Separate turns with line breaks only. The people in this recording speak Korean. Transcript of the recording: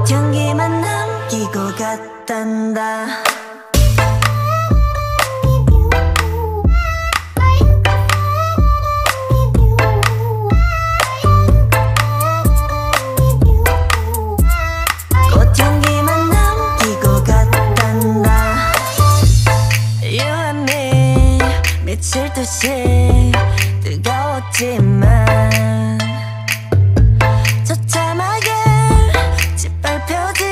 향기만 남기고 갔단다. 꽃향기만 남기고 갔단다. You and me 미칠 듯이 뜨거웠지만